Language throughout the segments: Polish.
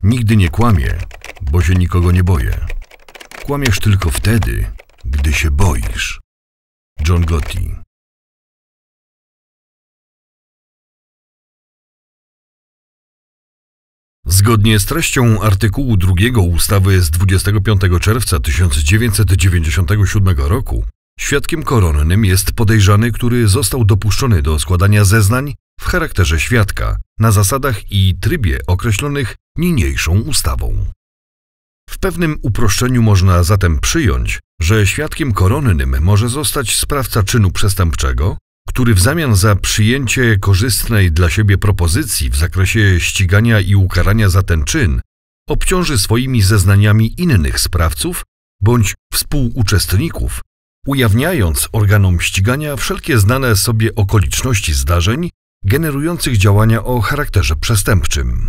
Nigdy nie kłamię, bo się nikogo nie boję. Kłamiesz tylko wtedy, gdy się boisz. John Gotti. Zgodnie z treścią artykułu 2 ustawy z 25 czerwca 1997 roku, świadkiem koronnym jest podejrzany, który został dopuszczony do składania zeznań w charakterze świadka na zasadach i trybie określonych niniejszą ustawą. W pewnym uproszczeniu można zatem przyjąć, że świadkiem koronnym może zostać sprawca czynu przestępczego, który w zamian za przyjęcie korzystnej dla siebie propozycji w zakresie ścigania i ukarania za ten czyn obciąży swoimi zeznaniami innych sprawców bądź współuczestników, ujawniając organom ścigania wszelkie znane sobie okoliczności zdarzeń generujących działania o charakterze przestępczym.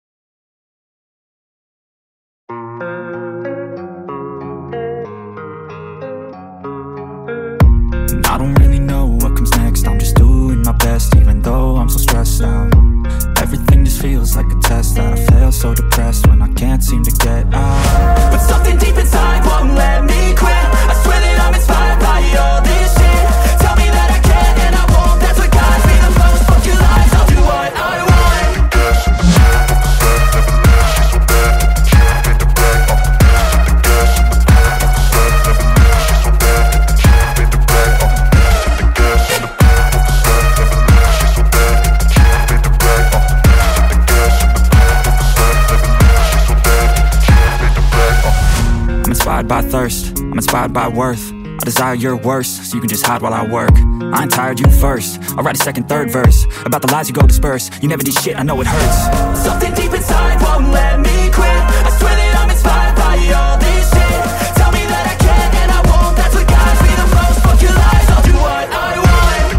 I don't really know what comes next. I'm just doing my best, even though I'm so stressed out. Everything just feels like a test that I fail, so depressed when I can't seem to get out. But something deep inside won't let me quit. I swear that I'm inspired by all this shit. Tell me that I can and I won't. That's what guides me the most. Fuck your lies, I'll do what I want. By thirst, I'm inspired by worth. I desire your worst, so you can just hide while I work. I ain't tired, you first. I'll write a second, third verse about the lies you go disperse. You never did shit, I know it hurts. Something deep inside won't let me quit. I swear that I'm inspired by all this shit. Tell me that I can and I won't. That's what guides me the most. Fuck your lies, I'll do what I want.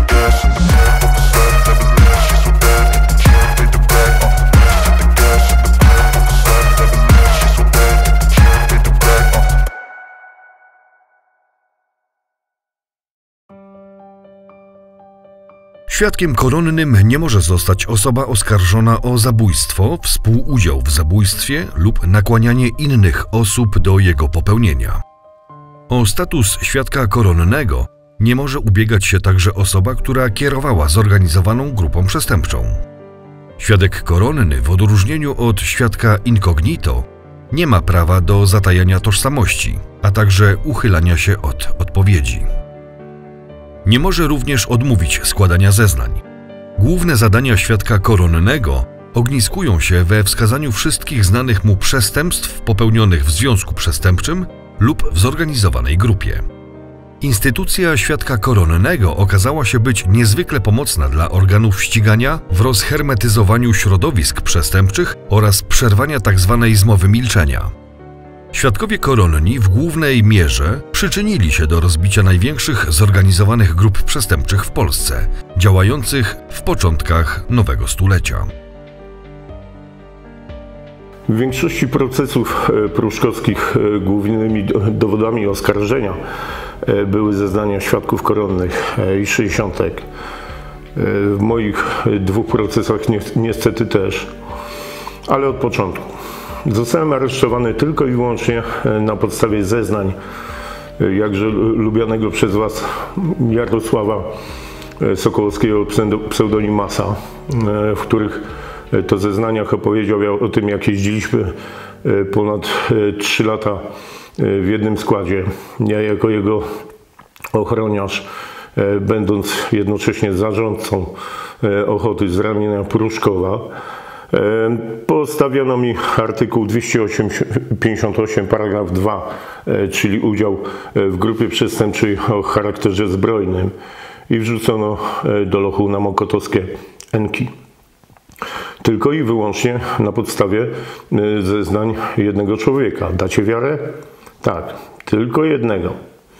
Świadkiem koronnym nie może zostać osoba oskarżona o zabójstwo, współudział w zabójstwie lub nakłanianie innych osób do jego popełnienia. O status świadka koronnego nie może ubiegać się także osoba, która kierowała zorganizowaną grupą przestępczą. Świadek koronny, w odróżnieniu od świadka incognito, nie ma prawa do zatajania tożsamości, a także uchylania się od odpowiedzi. Nie może również odmówić składania zeznań. Główne zadania świadka koronnego ogniskują się we wskazaniu wszystkich znanych mu przestępstw popełnionych w związku przestępczym lub w zorganizowanej grupie. Instytucja świadka koronnego okazała się być niezwykle pomocna dla organów ścigania w rozhermetyzowaniu środowisk przestępczych oraz przerwania tzw. zmowy milczenia. Świadkowie koronni w głównej mierze przyczynili się do rozbicia największych zorganizowanych grup przestępczych w Polsce, działających w początkach nowego stulecia. W większości procesów pruszkowskich głównymi dowodami oskarżenia były zeznania świadków koronnych i sześćdziesiątek. W moich dwóch procesach niestety też, ale od początku. Zostałem aresztowany tylko i wyłącznie na podstawie zeznań jakże lubianego przez Was Jarosława Sokołowskiego, pseudonim Masa, w których to zeznaniach opowiedział o tym, jak jeździliśmy ponad 3 lata w jednym składzie. Ja jako jego ochroniarz, będąc jednocześnie zarządcą ochoty z ramienia Pruszkowa, postawiono mi artykuł 258 paragraf 2, czyli udział w grupie przestępczej o charakterze zbrojnym i wrzucono do lochu na mokotowskie enki. Tylko i wyłącznie na podstawie zeznań jednego człowieka. Dacie wiarę? Tak, tylko jednego.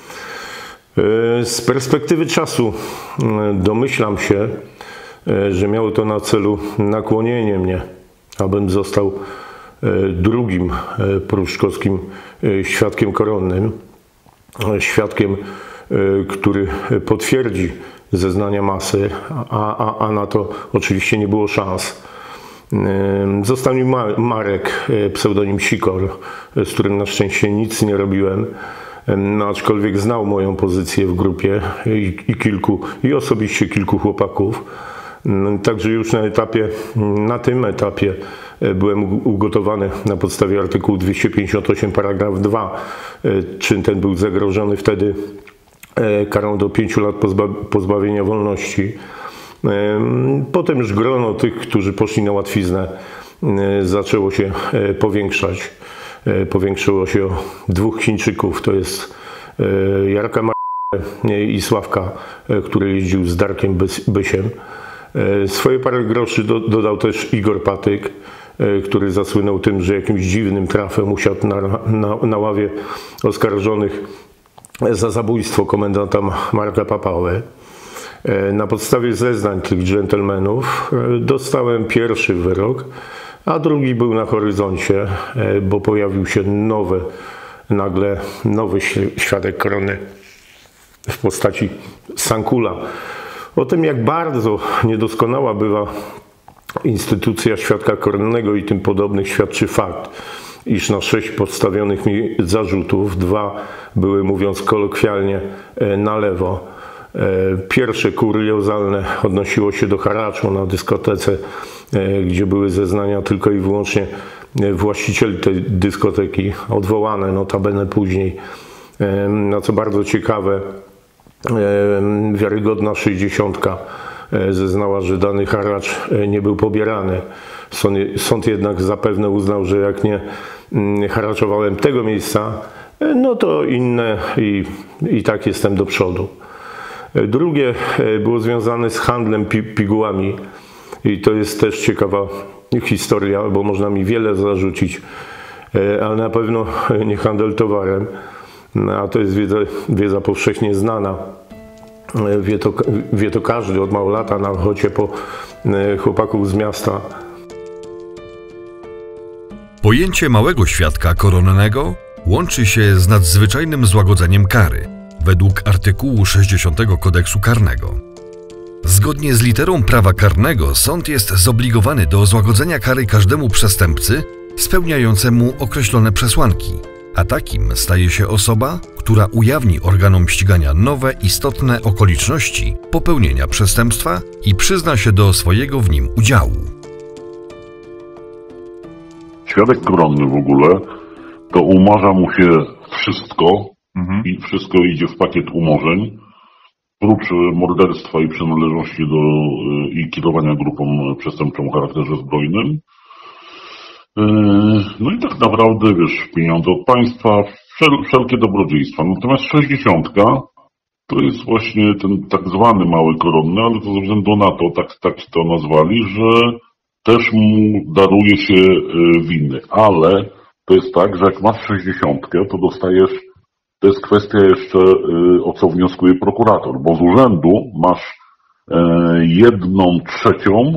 Z perspektywy czasu domyślam się, że miało to na celu nakłonienie mnie, abym został drugim pruszkowskim świadkiem koronnym. Świadkiem, który potwierdzi zeznania Masy, a na to oczywiście nie było szans. Został mi Marek, pseudonim Sikor, z którym na szczęście nic nie robiłem, no, aczkolwiek znał moją pozycję w grupie i osobiście kilku chłopaków. Także już na tym etapie byłem ugotowany na podstawie artykułu 258 paragraf 2. Czyn ten był zagrożony wtedy karą do 5 lat pozbawienia wolności. Potem już grono tych, którzy poszli na łatwiznę, zaczęło się powiększać. Powiększyło się o 2 Chińczyków, to jest Jarka i Sławka, który jeździł z Darkiem Bysiem. Swoje parę groszy dodał też Igor Patyk, który zasłynął tym, że jakimś dziwnym trafem usiadł na ławie oskarżonych za zabójstwo komendanta Marka Papały. Na podstawie zeznań tych dżentelmenów dostałem pierwszy wyrok, a drugi był na horyzoncie, bo pojawił się nagle nowy świadek korony w postaci Sankula. O tym, jak bardzo niedoskonała bywa instytucja świadka koronnego i tym podobnych, świadczy fakt, iż na 6 podstawionych mi zarzutów 2 były, mówiąc kolokwialnie, na lewo. Pierwsze kuriozalne odnosiło się do haraczu na dyskotece, gdzie były zeznania tylko i wyłącznie właścicieli tej dyskoteki, odwołane notabene później. Na co bardzo ciekawe, wiarygodna 60 zeznała, że dany haracz nie był pobierany. Sąd jednak zapewne uznał, że jak nie haraczowałem tego miejsca, no to inne i tak jestem do przodu. Drugie było związane z handlem pigułami i to jest też ciekawa historia, bo można mi wiele zarzucić, ale na pewno nie handel towarem, a to jest wiedza powszechnie znana. Wie to każdy od małolata na ochocie po chłopaków z miasta. Pojęcie małego świadka koronnego łączy się z nadzwyczajnym złagodzeniem kary według artykułu 60 Kodeksu Karnego. Zgodnie z literą prawa karnego sąd jest zobligowany do złagodzenia kary każdemu przestępcy spełniającemu określone przesłanki, a takim staje się osoba, która ujawni organom ścigania nowe, istotne okoliczności popełnienia przestępstwa i przyzna się do swojego w nim udziału. Świadek koronny w ogóle to umarza mu się wszystko i wszystko idzie w pakiet umorzeń, prócz morderstwa i przynależności i kierowania grupą przestępczą o charakterze zbrojnym. No i tak naprawdę, wiesz, pieniądze od państwa, wszelkie dobrodziejstwa. Natomiast 60 to jest właśnie ten tak zwany mały koronny, ale to ze względu na to, tak to nazwali, że też mu daruje się winy. Ale to jest tak, że jak masz 60, to dostajesz, to jest kwestia jeszcze, o co wnioskuje prokurator, bo z urzędu masz 1/3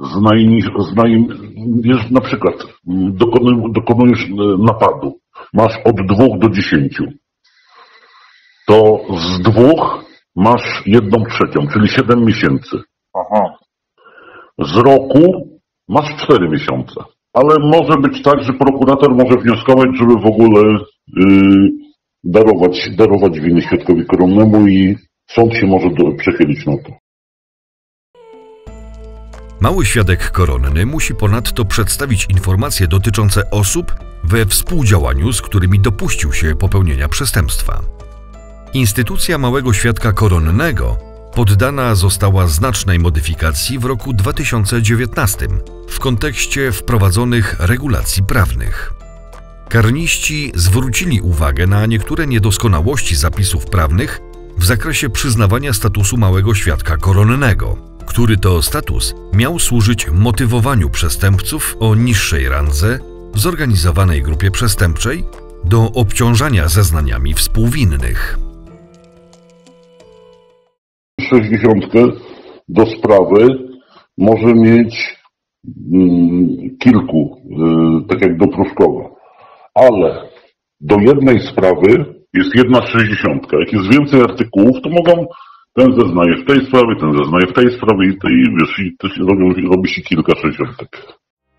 wiesz, na przykład dokonujesz napadu, masz od 2 do 10, to z 2 masz 1/3, czyli 7 miesięcy. Aha. Z roku masz 4 miesiące. Ale może być tak, że prokurator może wnioskować, żeby w ogóle darować winy świadkowi koronnemu i sąd się może przychylić na to. Mały świadek koronny musi ponadto przedstawić informacje dotyczące osób we współdziałaniu, z którymi dopuścił się popełnienia przestępstwa. Instytucja małego świadka koronnego poddana została znacznej modyfikacji w roku 2019 w kontekście wprowadzonych regulacji prawnych. Karniści zwrócili uwagę na niektóre niedoskonałości zapisów prawnych w zakresie przyznawania statusu małego świadka koronnego, który to status miał służyć motywowaniu przestępców o niższej randze w zorganizowanej grupie przestępczej do obciążania zeznaniami współwinnych. 60 do sprawy może mieć kilku, tak jak do Pruszkowa, ale do jednej sprawy jest 1/60. Jak jest więcej artykułów, to mogą, ten zeznaje w tej sprawie, ten zeznaje w tej sprawie i wiesz, i robi się kilka 60.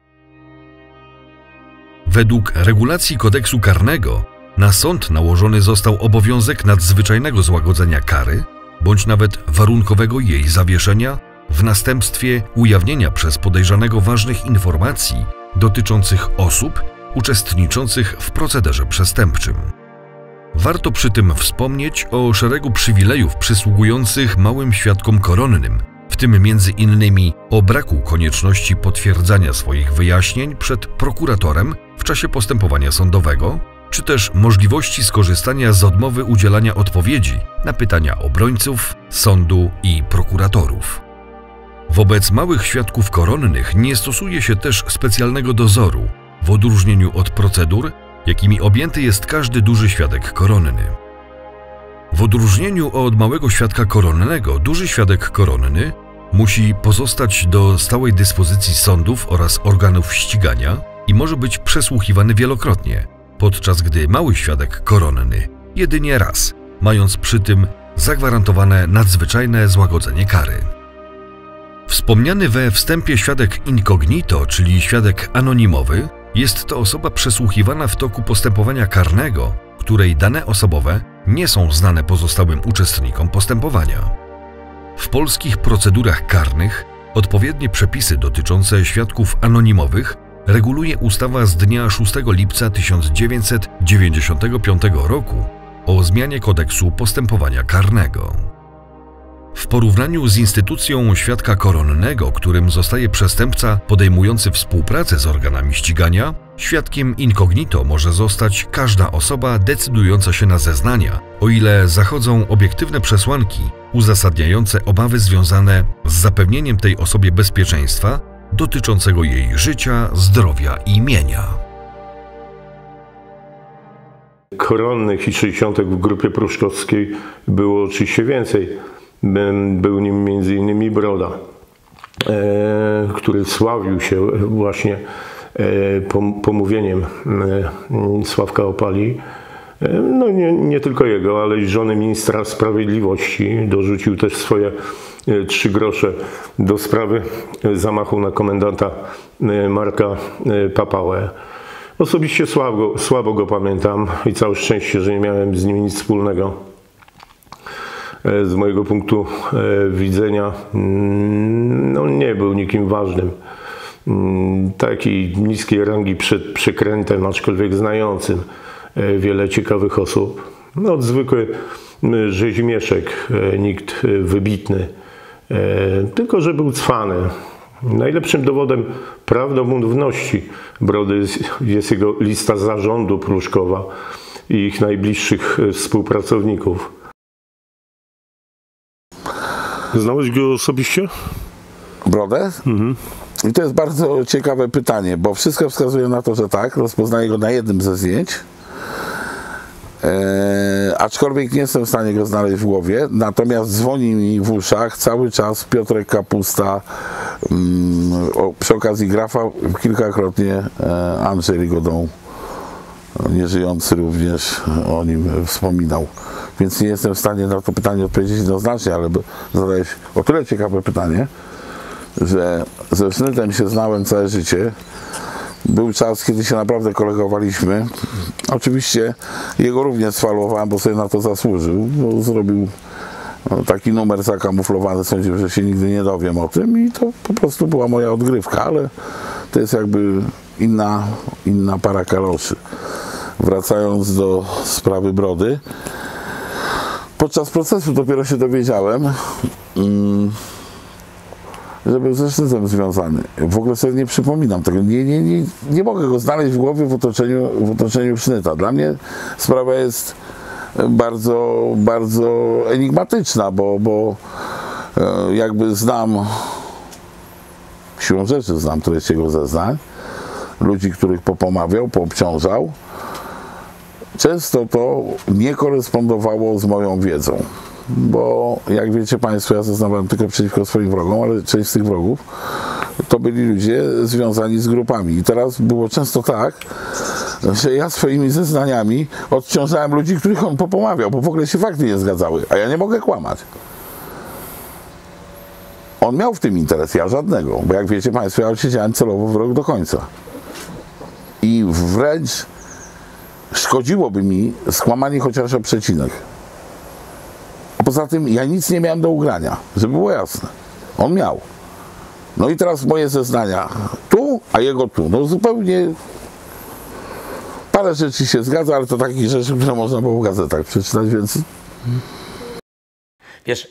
Według regulacji kodeksu karnego na sąd nałożony został obowiązek nadzwyczajnego złagodzenia kary, bądź nawet warunkowego jej zawieszenia w następstwie ujawnienia przez podejrzanego ważnych informacji dotyczących osób uczestniczących w procederze przestępczym. Warto przy tym wspomnieć o szeregu przywilejów przysługujących małym świadkom koronnym, w tym m.in. o braku konieczności potwierdzania swoich wyjaśnień przed prokuratorem w czasie postępowania sądowego, czy też możliwości skorzystania z odmowy udzielania odpowiedzi na pytania obrońców, sądu i prokuratorów. Wobec małych świadków koronnych nie stosuje się też specjalnego dozoru, w odróżnieniu od procedur, jakimi objęty jest każdy duży świadek koronny. W odróżnieniu od małego świadka koronnego, duży świadek koronny musi pozostać do stałej dyspozycji sądów oraz organów ścigania i może być przesłuchiwany wielokrotnie, podczas gdy mały świadek koronny jedynie raz, mając przy tym zagwarantowane nadzwyczajne złagodzenie kary. Wspomniany we wstępie świadek incognito, czyli świadek anonimowy, jest to osoba przesłuchiwana w toku postępowania karnego, której dane osobowe nie są znane pozostałym uczestnikom postępowania. W polskich procedurach karnych odpowiednie przepisy dotyczące świadków anonimowych reguluje ustawa z dnia 6 lipca 1995 roku o zmianie kodeksu postępowania karnego. W porównaniu z instytucją świadka koronnego, którym zostaje przestępca podejmujący współpracę z organami ścigania, świadkiem incognito może zostać każda osoba decydująca się na zeznania, o ile zachodzą obiektywne przesłanki uzasadniające obawy związane z zapewnieniem tej osobie bezpieczeństwa dotyczącego jej życia, zdrowia i mienia. Koronnych i 60 w grupie pruszkowskiej było oczywiście więcej. Był nim m.in. Broda, który sławił się właśnie pomówieniem Sławka Opali. No nie tylko jego, ale i żony ministra sprawiedliwości. Dorzucił też swoje 3 grosze do sprawy zamachu na komendanta Marka Papałę. Osobiście słabo go pamiętam i całe szczęście, że nie miałem z nim nic wspólnego. Z mojego punktu widzenia no, nie był nikim ważnym. Takiej niskiej rangi przed przekrętem, aczkolwiek znającym wiele ciekawych osób. No, zwykły rzeźmieszek, nikt wybitny, tylko że był cwany. Najlepszym dowodem prawdomówności Brody jest jego lista zarządu Pruszkowa i ich najbliższych współpracowników. Znałeś go osobiście? Brodę? I to jest bardzo ciekawe pytanie, bo wszystko wskazuje na to, że tak, rozpoznaję go na jednym ze zdjęć. Aczkolwiek nie jestem w stanie go znaleźć w głowie, natomiast dzwoni mi w uszach cały czas Piotrek Kapusta, przy okazji grafa kilkakrotnie Andrzej Rigaudon, nieżyjący również, o nim wspominał. Więc nie jestem w stanie na to pytanie odpowiedzieć jednoznacznie, ale zadałeś o tyle ciekawe pytanie, że ze Sznytem się znałem całe życie. Był czas, kiedy się naprawdę kolegowaliśmy. Oczywiście jego również sfalowałem, bo sobie na to zasłużył. Bo zrobił taki numer zakamuflowany, sądziłem, że się nigdy nie dowiem o tym i to po prostu była moja odgrywka, ale to jest jakby inna para kaloszy. Wracając do sprawy Brody, podczas procesu dopiero się dowiedziałem, że był ze Sznytem związany. W ogóle sobie nie przypominam tego. Nie mogę go znaleźć w głowie w otoczeniu Sznyta. Dla mnie sprawa jest bardzo, bardzo enigmatyczna, bo jakby siłą rzeczy znam treść jego zeznań, ludzi, których popomawiał, poobciążał. Często to nie korespondowało z moją wiedzą, bo jak wiecie Państwo, ja zeznawałem tylko przeciwko swoim wrogom, ale część z tych wrogów to byli ludzie związani z grupami. I teraz było często tak, że ja swoimi zeznaniami odciążałem ludzi, których on popomawiał, bo w ogóle się fakty nie zgadzały, a ja nie mogę kłamać. On miał w tym interes, ja żadnego, bo jak wiecie Państwo, ja siedziałem celowo w rok do końca. I w wręcz szkodziłoby mi skłamanie chociaż o przecinek. A poza tym ja nic nie miałem do ugrania, żeby było jasne. On miał. No i teraz moje zeznania tu, a jego tu. No zupełnie parę rzeczy się zgadza, ale to takich rzeczy, które można było w gazetach przeczytać, więc... Wiesz,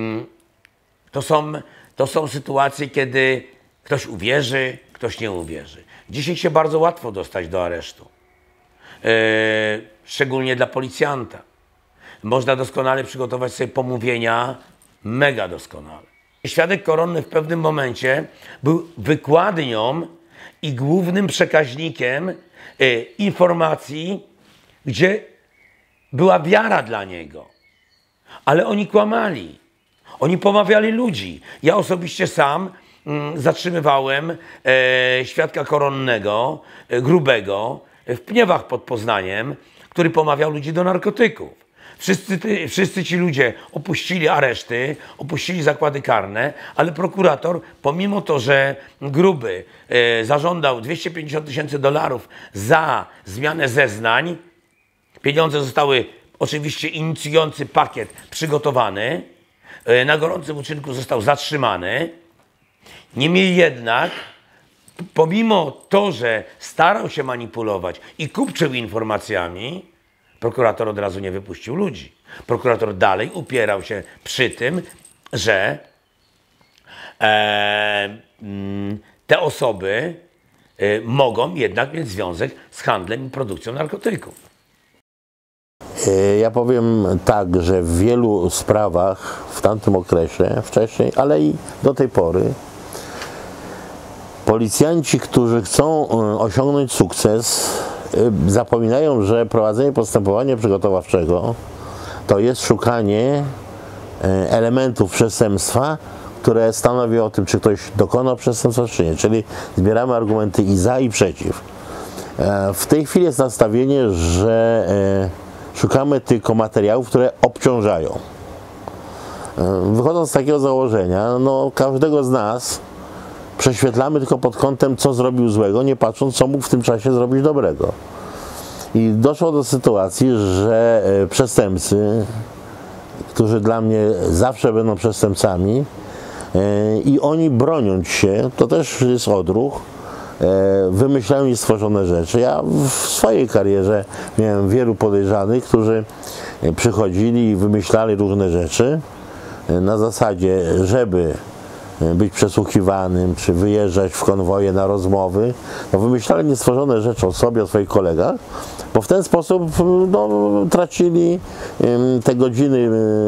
to są sytuacje, kiedy ktoś uwierzy, ktoś nie uwierzy. Dzisiaj się bardzo łatwo dostać do aresztu. Szczególnie dla policjanta. Można doskonale przygotować sobie pomówienia, mega doskonale. Świadek koronny w pewnym momencie był wykładnią i głównym przekaźnikiem informacji, gdzie była wiara dla niego. Ale oni kłamali. Oni pomawiali ludzi. Ja osobiście sam zatrzymywałem świadka koronnego, grubego, w Pniewach pod Poznaniem, który pomawiał ludzi do narkotyków. Wszyscy ci ludzie opuścili areszty, opuścili zakłady karne, ale prokurator, pomimo to, że Gruby zażądał $250 000 za zmianę zeznań, pieniądze zostały oczywiście inicjujący pakiet przygotowany, na gorącym uczynku został zatrzymany. Niemniej jednak, pomimo to, że starał się manipulować i kupczył informacjami, prokurator od razu nie wypuścił ludzi. Prokurator dalej upierał się przy tym, że te osoby mogą jednak mieć związek z handlem i produkcją narkotyków. Ja powiem tak, że w wielu sprawach w tamtym okresie, wcześniej, ale i do tej pory, policjanci, którzy chcą osiągnąć sukces, zapominają, że prowadzenie postępowania przygotowawczego to jest szukanie elementów przestępstwa, które stanowi o tym, czy ktoś dokonał przestępstwa, czy nie. Czyli zbieramy argumenty i za, i przeciw. W tej chwili jest nastawienie, że szukamy tylko materiałów, które obciążają. Wychodząc z takiego założenia, no, każdego z nas prześwietlamy tylko pod kątem, co zrobił złego, nie patrząc, co mógł w tym czasie zrobić dobrego. I doszło do sytuacji, że przestępcy, którzy dla mnie zawsze będą przestępcami, i oni broniąc się, to też jest odruch, wymyślają niestworzone rzeczy. Ja w swojej karierze miałem wielu podejrzanych, którzy przychodzili i wymyślali różne rzeczy na zasadzie, żeby być przesłuchiwanym, czy wyjeżdżać w konwoje na rozmowy. No, wymyślali niestworzone rzeczy o sobie, o swoich kolegach, bo w ten sposób no, tracili te godziny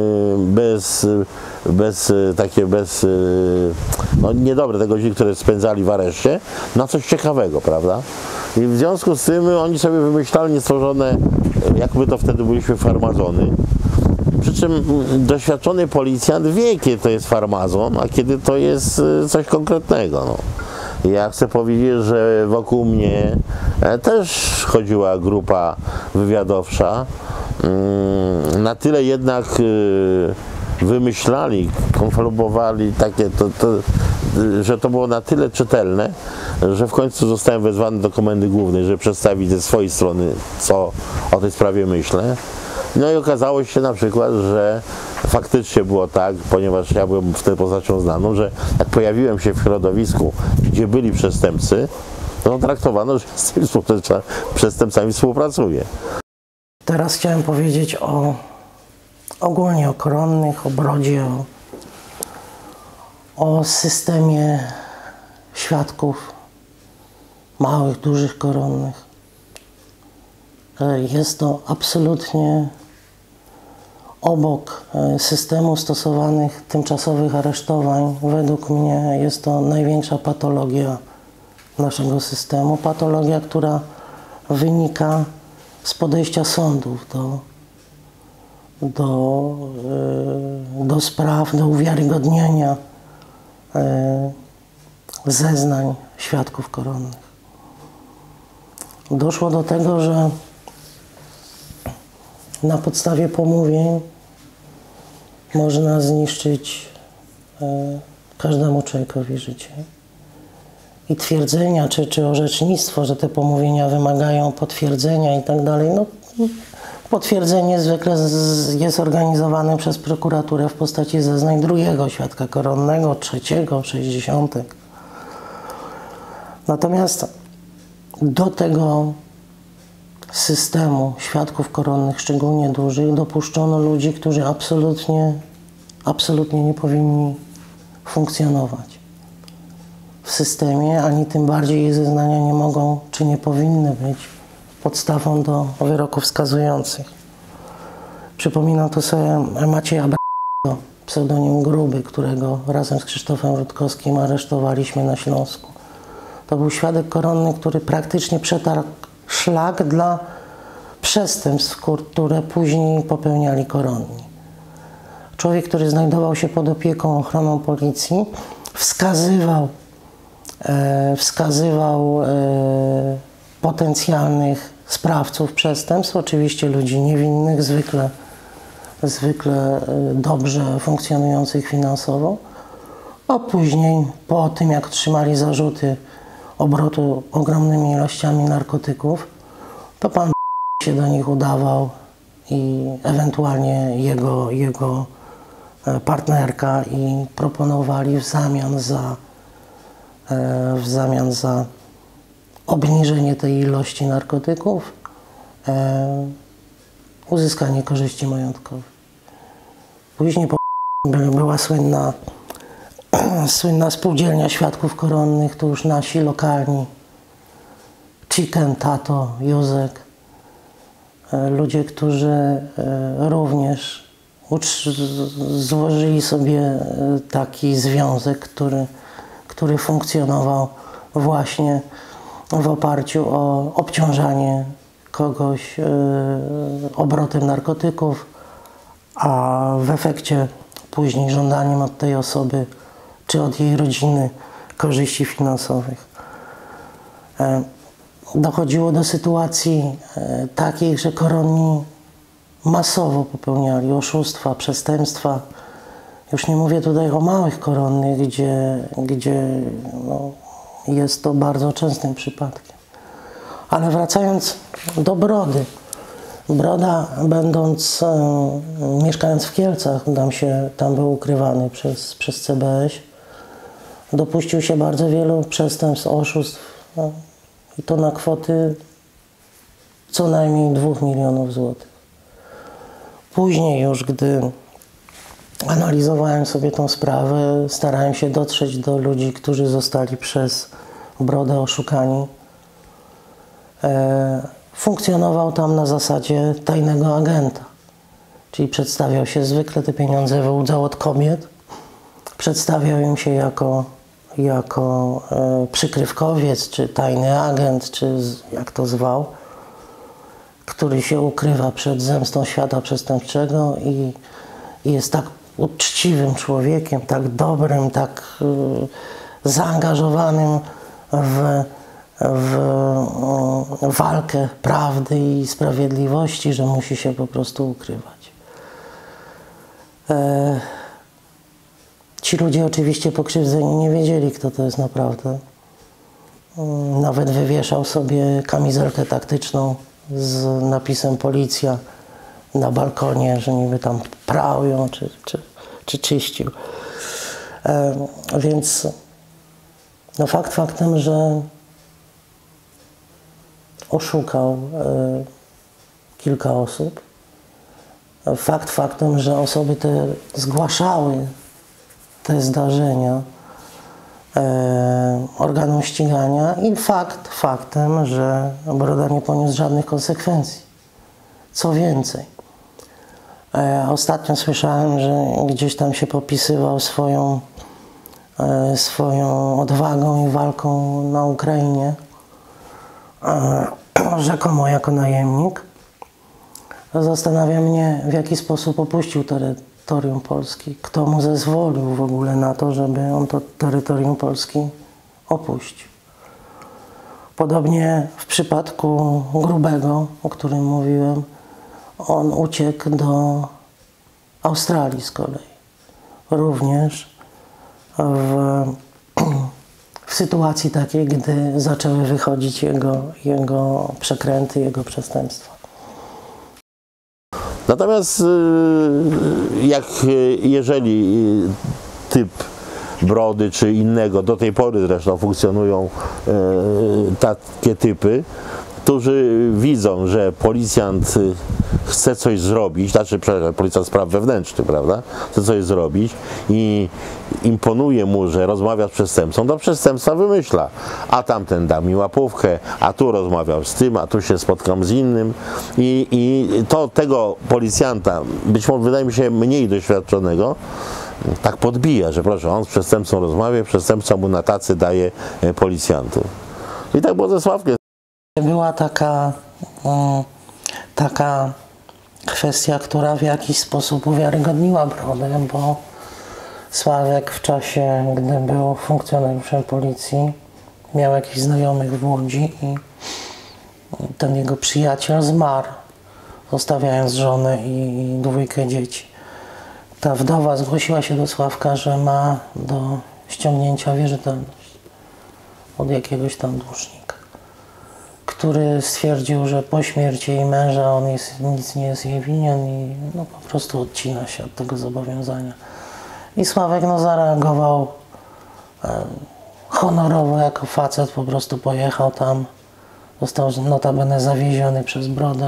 no, niedobre te godziny, które spędzali w areszcie, na coś ciekawego, prawda? I w związku z tym oni sobie wymyślali niestworzone, jakby to wtedy byliśmy farmazony. Przy czym doświadczony policjant wie, kiedy to jest farmazon, a kiedy to jest coś konkretnego. No. Ja chcę powiedzieć, że wokół mnie też chodziła grupa wywiadowcza. Na tyle jednak wymyślali, konfabulowali takie, że to było na tyle czytelne, że w końcu zostałem wezwany do Komendy Głównej, żeby przedstawić ze swojej strony, co o tej sprawie myślę. No i okazało się na przykład, że faktycznie było tak, ponieważ ja byłem wtedy postacią znaną, że jak pojawiłem się w środowisku, gdzie byli przestępcy, no traktowano, że z tymi przestępcami współpracuję. Teraz chciałem powiedzieć ogólnie o koronnych, o brodzie, o systemie świadków małych, dużych koronnych. Jest to absolutnie obok systemu stosowanych tymczasowych aresztowań. Według mnie jest to największa patologia naszego systemu. Patologia, która wynika z podejścia sądów do spraw, do uwiarygodnienia zeznań świadków koronnych. Doszło do tego, że na podstawie pomówień można zniszczyć każdemu człowiekowi życie. i twierdzenia, czy orzecznictwo, że te pomówienia wymagają potwierdzenia i tak dalej. No, potwierdzenie zwykle jest organizowane przez prokuraturę w postaci zeznań drugiego świadka koronnego, trzeciego, 60. Natomiast do tego systemu świadków koronnych, szczególnie dużych, dopuszczono ludzi, którzy absolutnie nie powinni funkcjonować w systemie, ani tym bardziej ich zeznania nie mogą, czy nie powinny być podstawą do wyroków skazujących. Przypominam tu sobie Macieja B., pseudonim Gruby, którego razem z Krzysztofem Rutkowskim aresztowaliśmy na Śląsku. To był świadek koronny, który praktycznie przetarł szlak dla przestępstw, które później popełniali koronni. Człowiek, który znajdował się pod opieką, ochroną policji, wskazywał potencjalnych sprawców przestępstw, oczywiście ludzi niewinnych, zwykle dobrze funkcjonujących finansowo, a później, po tym jak otrzymali zarzuty obrotu ogromnymi ilościami narkotyków, to pan się do nich udawał i ewentualnie jego partnerka i proponowali w zamian za obniżenie tej ilości narkotyków uzyskanie korzyści majątkowych. Później była słynna spółdzielnia świadków koronnych, to już nasi lokalni, Chicken, Tato, Józek, ludzie, którzy również złożyli sobie taki związek, który funkcjonował właśnie w oparciu o obciążanie kogoś obrotem narkotyków, a w efekcie później żądaniem od tej osoby czy od jej rodziny korzyści finansowych. Dochodziło do sytuacji takich, że koronni masowo popełniali oszustwa, przestępstwa. Już nie mówię tutaj o małych koronnych, gdzie no, jest to bardzo częstym przypadkiem. Ale wracając do Brody. Broda, mieszkając w Kielcach, tam był ukrywany przez CBŚ, dopuścił się bardzo wielu przestępstw, oszustw, no, i to na kwoty co najmniej 2 milionów złotych. Później już, gdy analizowałem sobie tą sprawę, starałem się dotrzeć do ludzi, którzy zostali przez Brodę oszukani. Funkcjonował tam na zasadzie tajnego agenta, czyli przedstawiał się zwykle, te pieniądze wyłudzał od kobiet, przedstawiał im się jako przykrywkowiec, czy tajny agent, czy jak to zwał, który się ukrywa przed zemstą świata przestępczego i jest tak uczciwym człowiekiem, tak dobrym, tak zaangażowanym w walkę prawdy i sprawiedliwości, że musi się po prostu ukrywać. Ci ludzie oczywiście pokrzywdzeni nie wiedzieli, kto to jest naprawdę. Nawet wywieszał sobie kamizelkę taktyczną z napisem policja na balkonie, że niby tam prał ją czy czyścił. Więc no fakt faktem, że oszukał kilka osób. Fakt faktem, że osoby te zgłaszały te zdarzenia organom ścigania i fakt faktem, że Broda nie poniósł żadnych konsekwencji. Co więcej, ostatnio słyszałem, że gdzieś tam się popisywał swoją odwagą i walką na Ukrainie, rzekomo jako najemnik. Zastanawia mnie, w jaki sposób opuścił terytorium Polski. Kto mu zezwolił w ogóle na to, żeby on to terytorium Polski opuścił. Podobnie w przypadku Grubego, o którym mówiłem, on uciekł do Australii z kolei. Również w w sytuacji takiej, gdy zaczęły wychodzić jego przekręty, jego przestępstwa. Natomiast jeżeli typ brody czy innego, do tej pory zresztą funkcjonują takie typy, którzy widzą, że policjant chce coś zrobić, znaczy policjant spraw wewnętrznych, prawda, chce coś zrobić i imponuje mu, że rozmawia z przestępcą, to przestępca wymyśla, a tamten da mi łapówkę, a tu rozmawiał z tym, a tu się spotkam z innym i to tego policjanta, być może wydaje mi się mniej doświadczonego, tak podbija, że proszę, on z przestępcą rozmawia, przestępca mu na tacy daje policjantów. I tak było ze Sławkiem. Była taka kwestia, która w jakiś sposób uwiarygodniła Brodę, bo Sławek w czasie, gdy był funkcjonariuszem policji, miał jakichś znajomych w Łodzi i ten jego przyjaciel zmarł, zostawiając żonę i 2 dzieci. Ta wdowa zgłosiła się do Sławka, że ma do ściągnięcia wierzytelność od jakiegoś tam dłużnika, który stwierdził, że po śmierci jej męża on nic nie jest jej winien i no, po prostu odcina się od tego zobowiązania. I Sławek zareagował honorowo, jako facet po prostu pojechał tam, został notabene zawieziony przez Brodę,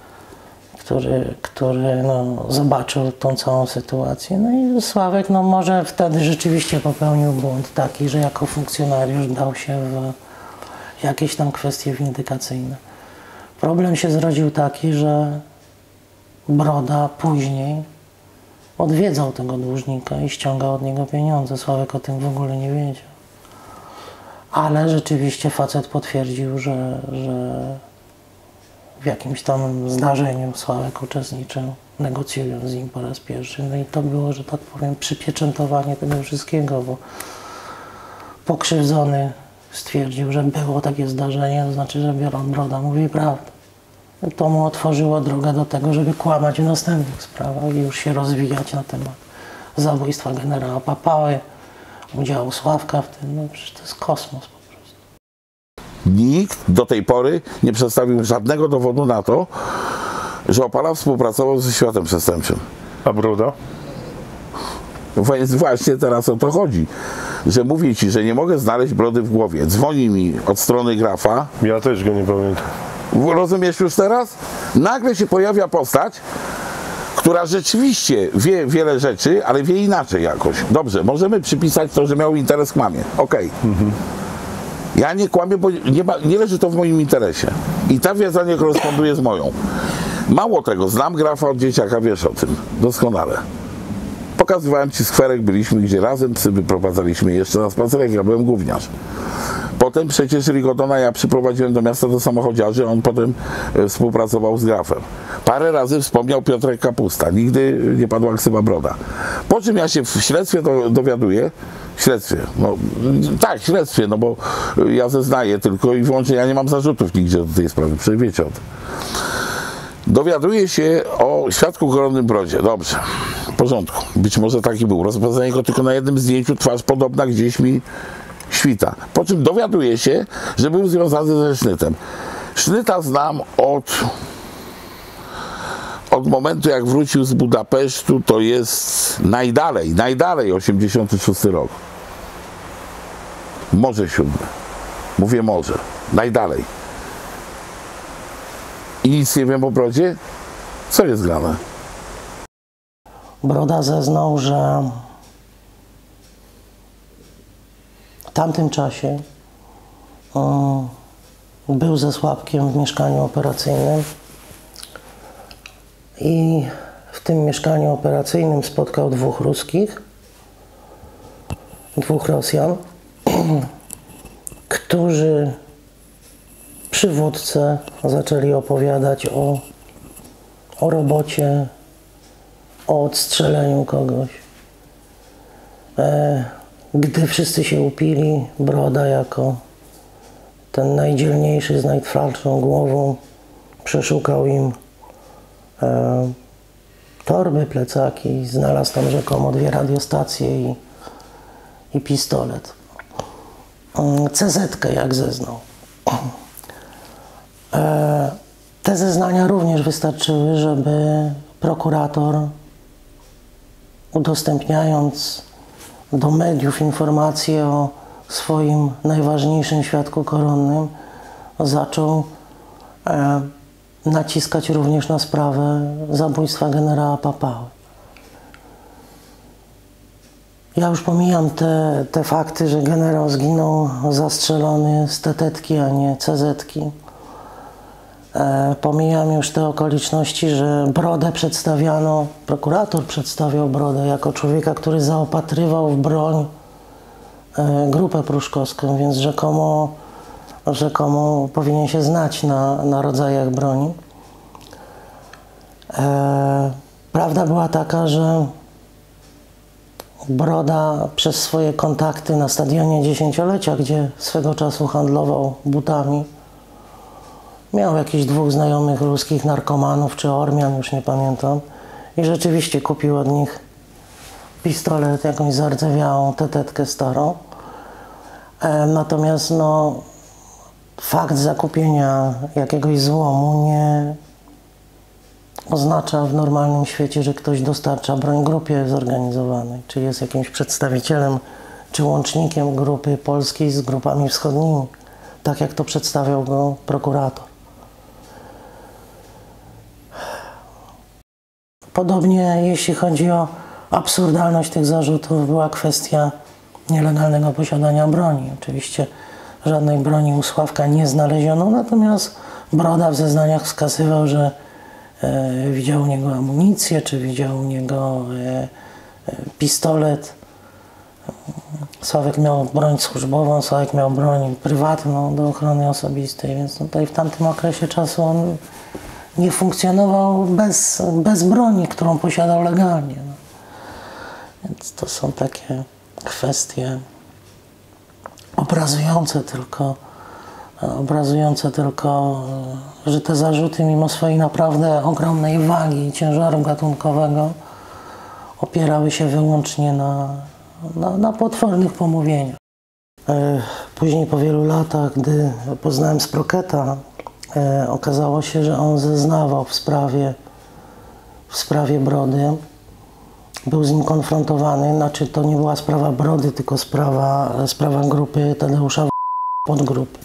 który zobaczył tą całą sytuację. No i Sławek może wtedy rzeczywiście popełnił błąd taki, że jako funkcjonariusz dał się w jakieś tam kwestie windykacyjne. Problem się zrodził taki, że Broda później odwiedzał tego dłużnika i ściągał od niego pieniądze. Sławek o tym w ogóle nie wiedział. Ale rzeczywiście facet potwierdził, że w jakimś tam zdarzeniu Sławek uczestniczył, negocjując z nim po raz pierwszy. No i to było, że tak powiem, przypieczętowanie tego wszystkiego, bo pokrzywdzony stwierdził, że było takie zdarzenie, to znaczy, że Broda mówi prawdę. I to mu otworzyło drogę do tego, żeby kłamać w następnych sprawach i już się rozwijać na temat zabójstwa generała Papały, udziału Sławka w tym. No przecież to jest kosmos po prostu. Nikt do tej pory nie przedstawił żadnego dowodu na to, że Opala współpracował ze światem przestępczym. A Broda? Więc właśnie teraz o to chodzi, że mówię ci, że nie mogę znaleźć Brody w głowie. Dzwoni mi od strony Grafa. Ja też go nie pamiętam. Rozumiesz już teraz? Nagle się pojawia postać, która rzeczywiście wie wiele rzeczy, ale wie inaczej jakoś. Dobrze, możemy przypisać to, że miał interes k mamie. Okej. Ja nie kłamię, bo nie leży to w moim interesie. I ta wiedza nie koresponduje z moją. Mało tego, znam Grafa od dzieciaka, wiesz o tym doskonale. Pokazywałem ci skwerek, byliśmy gdzie razem, psy wyprowadzaliśmy jeszcze na spacerek, ja byłem gówniarz. Potem przecież Rigodona ja przyprowadziłem do miasta do samochodziarzy, on potem współpracował z Grafem. Parę razy wspomniał Piotrek Kapusta, nigdy nie padła ksywa Broda. Po czym ja się w śledztwie dowiaduję, śledztwie, no bo ja zeznaję tylko i wyłącznie, ja nie mam zarzutów nigdzie do tej sprawy, przecież wiecie o tym. Dowiaduję się o świadku koronnym Brodzie. Dobrze, w porządku. Być może taki był. Rozpoznaję go tylko na jednym zdjęciu, twarz podobna gdzieś mi świta. Po czym dowiaduję się, że był związany ze Sznytem. Sznyta znam od momentu, jak wrócił z Budapesztu, to jest najdalej 86 rok. Może 7. Mówię może. Najdalej. I nic nie wiem o Brodzie? Co jest grane? Broda zeznał, że w tamtym czasie był ze Sławkiem w mieszkaniu operacyjnym i w tym mieszkaniu operacyjnym spotkał 2 Ruskich, 2 Rosjan, którzy przy wódce zaczęli opowiadać o robocie, o odstrzeleniu kogoś. Gdy wszyscy się upili, Broda jako ten najdzielniejszy z najtwardszą głową przeszukał im torby, plecaki, znalazł tam rzekomo 2 radiostacje i pistolet. CZ-kę, jak zeznał. Te zeznania również wystarczyły, żeby prokurator, udostępniając do mediów informacje o swoim najważniejszym świadku koronnym, zaczął naciskać również na sprawę zabójstwa generała Papały. Ja już pomijam te fakty, że generał zginął zastrzelony z tetetki, a nie CZ-ki. Pomijam już te okoliczności, że Brodę przedstawiano, prokurator przedstawiał Brodę jako człowieka, który zaopatrywał w broń grupę pruszkowską, więc rzekomo powinien się znać na rodzajach broni. Prawda była taka, że Broda przez swoje kontakty na stadionie dziesięciolecia, gdzie swego czasu handlował butami, miał jakichś 2 znajomych ruskich narkomanów czy Ormian, już nie pamiętam, i rzeczywiście kupił od nich pistolet, jakąś zardzewiałą tetetkę starą. Natomiast no, fakt zakupienia jakiegoś złomu nie oznacza w normalnym świecie, że ktoś dostarcza broń grupie zorganizowanej, czy jest jakimś przedstawicielem czy łącznikiem grupy polskiej z grupami wschodnimi, tak jak to przedstawiał go prokurator. Podobnie jeśli chodzi o absurdalność tych zarzutów, była kwestia nielegalnego posiadania broni. Oczywiście żadnej broni u Sławka nie znaleziono, natomiast Broda w zeznaniach wskazywał, że widział u niego amunicję, czy widział u niego pistolet. Sławek miał broń służbową, Sławek miał broń prywatną do ochrony osobistej, więc tutaj w tamtym okresie czasu on nie funkcjonował bez broni, którą posiadał legalnie. No. Więc to są takie kwestie obrazujące tylko, że te zarzuty mimo swojej naprawdę ogromnej wagi i ciężaru gatunkowego opierały się wyłącznie na potwornych pomówieniach. Później po wielu latach, gdy poznałem Sproketa, okazało się, że on zeznawał w sprawie Brody. Był z nim konfrontowany, znaczy to nie była sprawa Brody, tylko sprawa grupy Tadeusza podgrupy.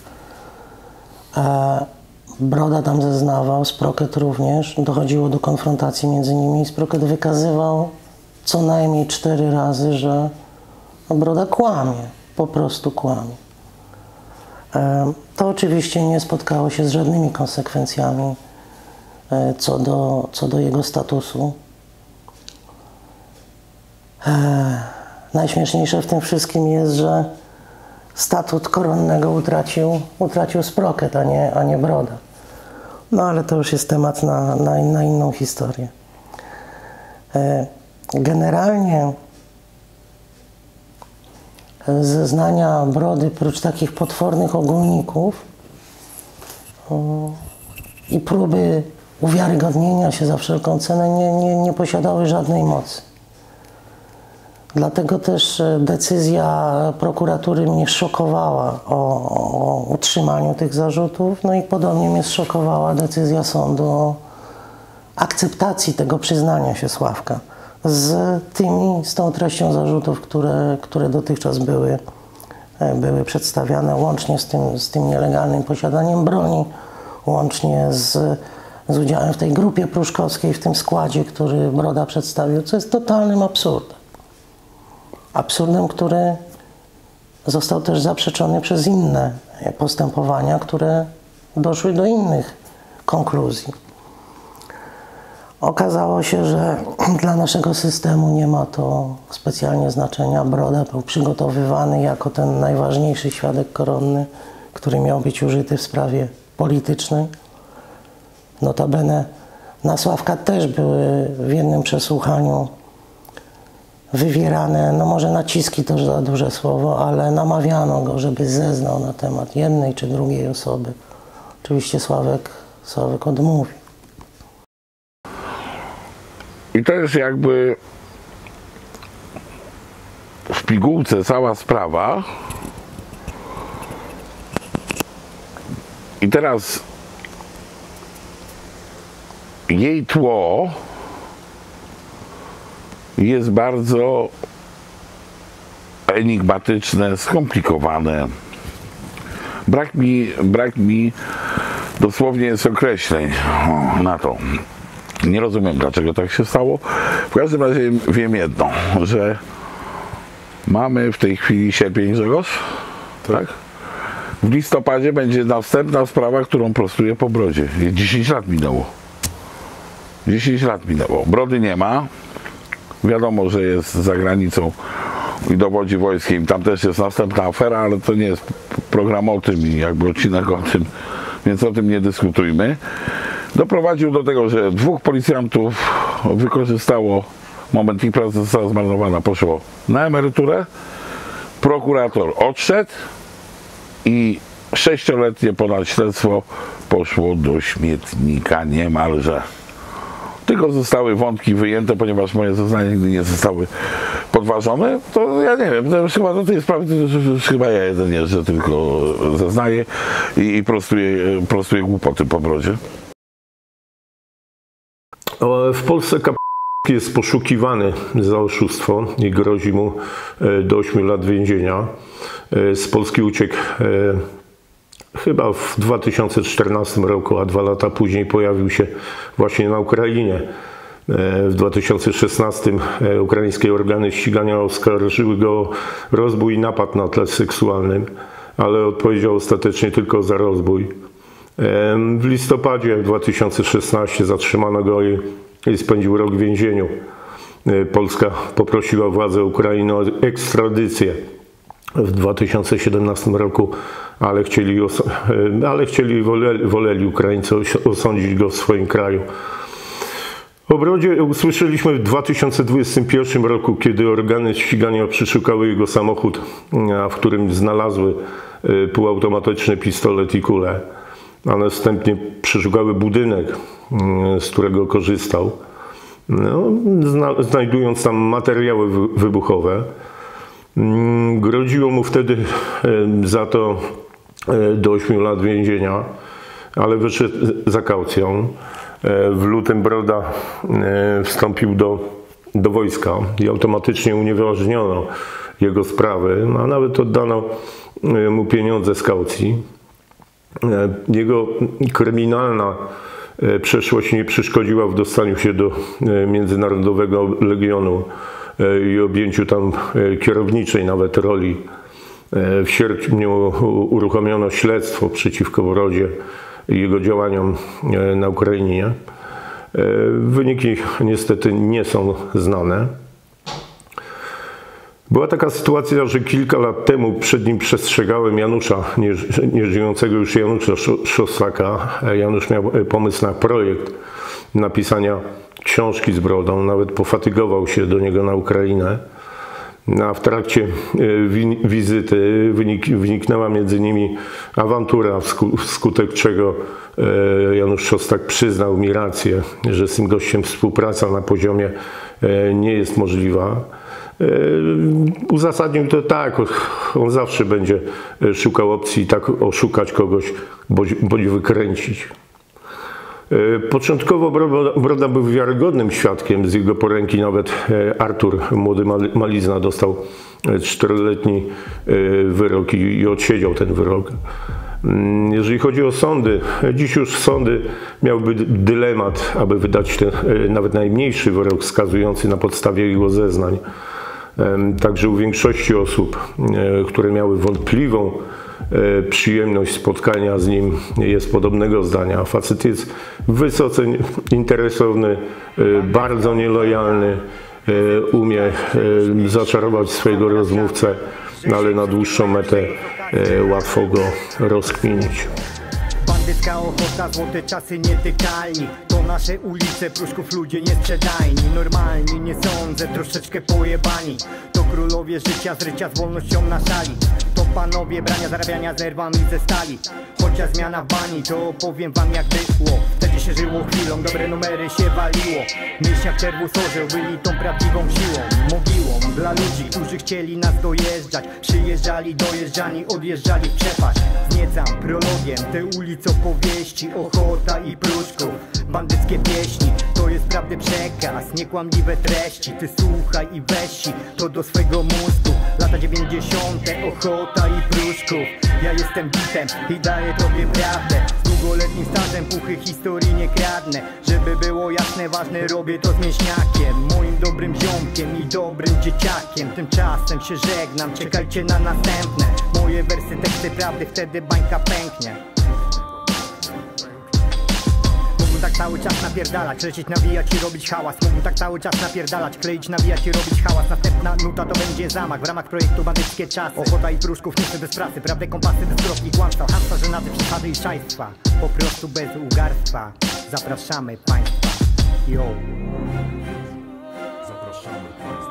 Broda tam zeznawał, Sproket również, dochodziło do konfrontacji między nimi i Sproket wykazywał co najmniej 4 razy, że Broda kłamie, po prostu kłamie. To oczywiście nie spotkało się z żadnymi konsekwencjami co do jego statusu. Najśmieszniejsze w tym wszystkim jest, że statut koronnego utracił Sproket, a nie Broda. No ale to już jest temat na inną historię. Generalnie zeznania Brody, prócz takich potwornych ogólników i próby uwiarygodnienia się za wszelką cenę nie posiadały żadnej mocy. Dlatego też decyzja prokuratury mnie szokowała o utrzymaniu tych zarzutów, no i podobnie mnie szokowała decyzja sądu o akceptacji tego przyznania się Sławka z tą treścią zarzutów, które dotychczas były przedstawiane, łącznie z tym nielegalnym posiadaniem broni, łącznie z udziałem w tej grupie pruszkowskiej, w tym składzie, który Broda przedstawił, co jest totalnym absurdem. Absurdem, który został też zaprzeczony przez inne postępowania, które doszły do innych konkluzji. Okazało się, że dla naszego systemu nie ma to specjalnie znaczenia. Broda był przygotowywany jako ten najważniejszy świadek koronny, który miał być użyty w sprawie politycznej. Notabene na Sławka też były w jednym przesłuchaniu wywierane, no może naciski to za duże słowo, ale namawiano go, żeby zeznał na temat jednej czy drugiej osoby. Oczywiście Sławek odmówił. I to jest jakby w pigułce cała sprawa, I teraz jej tło jest bardzo enigmatyczne, skomplikowane. Brak mi dosłownie jest określeń na to. Nie rozumiem, dlaczego tak się stało. W każdym razie wiem jedno, że mamy w tej chwili sierpień, Grzegorz? Tak? W listopadzie będzie następna sprawa, którą prostuję po brodzie. 10 lat minęło. 10 lat minęło. Brody nie ma. Wiadomo, że jest za granicą i dowodzi wojskiem. Tam też jest następna afera, ale to nie jest program o tym i jakby odcinek o tym, więc o tym nie dyskutujmy. Doprowadził do tego, że 2 policjantów wykorzystało moment, ich praca została zmarnowana, poszło na emeryturę, prokurator odszedł i 6-letnie ponad śledztwo poszło do śmietnika niemalże. Tylko zostały wątki wyjęte, ponieważ moje zeznania nigdy nie zostały podważone, to ja nie wiem, to chyba do tej sprawy chyba ja jeden jeżdżę, tylko zeznaję i prostuję głupoty po brodzie. W Polsce jest poszukiwany za oszustwo i grozi mu do 8 lat więzienia. Z Polski uciekł chyba w 2014 roku, a 2 lata później pojawił się właśnie na Ukrainie. W 2016 ukraińskie organy ścigania oskarżyły go o rozbój i napad na tle seksualnym, ale odpowiedział ostatecznie tylko za rozbój. W listopadzie 2016 zatrzymano go i spędził rok w więzieniu. Polska poprosiła władze Ukrainy o ekstradycję w 2017 roku, woleli Ukraińcy osądzić go w swoim kraju. O brodzie usłyszeliśmy w 2021 roku, kiedy organy ścigania przeszukały jego samochód, w którym znalazły półautomatyczny pistolet i kulę, a następnie przeszukały budynek, z którego korzystał, znajdując tam materiały wybuchowe. Groziło mu wtedy za to do 8 lat więzienia, ale wyszedł za kaucją. W lutym Broda wstąpił do wojska i automatycznie unieważniono jego sprawy, a nawet oddano mu pieniądze z kaucji. Jego kryminalna przeszłość nie przeszkodziła w dostaniu się do Międzynarodowego Legionu i objęciu tam kierowniczej nawet roli. W sierpniu uruchomiono śledztwo przeciwko Brodzie i jego działaniom na Ukrainie. Wyniki niestety nie są znane. Była taka sytuacja, że kilka lat temu przed nim przestrzegałem Janusza, nieżyjącego już Janusza Szostaka. Janusz miał pomysł na projekt napisania książki z Brodą, nawet pofatygował się do niego na Ukrainę. A w trakcie wizyty wyniknęła między nimi awantura, wskutek czego Janusz Szostak przyznał mi rację, że z tym gościem współpraca na poziomie nie jest możliwa. Uzasadnił to tak, on zawsze będzie szukał opcji tak oszukać kogoś, bądź wykręcić. Początkowo Broda był wiarygodnym świadkiem, z jego poręki nawet Artur, młody Malizna, dostał 4-letni wyrok i odsiedział ten wyrok. Jeżeli chodzi o sądy, dziś już sądy miałyby dylemat, aby wydać ten nawet najmniejszy wyrok skazujący na podstawie jego zeznań. Także u większości osób, które miały wątpliwą przyjemność spotkania z nim, jest podobnego zdania. Facet jest wysoce interesowny, bardzo nielojalny, umie zaczarować swojego rozmówcę, ale na dłuższą metę łatwo go rozkminić. Bandycka ochota, złote czasy nietykalni. To nasze ulice, pruszków ludzie niesprzedajni. Normalni, nie sądzę, troszeczkę pojebani. To królowie życia, z rycia z wolnością na szali. To panowie brania, zarabiania zerwami ze stali. Chociaż zmiana w bani, to opowiem wam jak było. Wtedy się żyło chwilą, do dobre numery się waliło. Mięśniak Czerwus orzeł byli tą prawdziwą siłą, mogiłą dla ludzi, którzy chcieli nas dojeżdżać. Przyjeżdżali, dojeżdżani, odjeżdżali w przepaść. Zniecam prologiem te ulic opowieści, ochota i pruszków. Bandyckie pieśni, to jest prawdy przekaz, niekłamliwe treści. Ty słuchaj i weź to do swego mózgu. Lata 90, ochota i pruszków. Ja jestem bitem i daję tobie prawdę. Z długoletnim stażem puchy historii nie kradnę. Żeby było jasne, ważne, robię to z mięśniakiem, moim dobrym ziomkiem i dobrym dzieciakiem. Tymczasem się żegnam, czekajcie na następne moje wersy, teksty prawdy, wtedy bańka pęknie. Mógłbym tak cały czas napierdalać, lecieć, nawijać i robić hałas. Mógłbym tak cały czas napierdalać, kleić, nawijać i robić hałas. Następna nuta to będzie zamach w ramach projektu Bandyckie Czasy. Ochota i pruszków, niestety bez pracy, prawdę, kompasy, bez kropki kłamstwa. Hamstwa, żenady, przesady i szajstwa, po prostu bez ugarstwa. Zapraszamy państwa, yo. Zapraszamy państwa.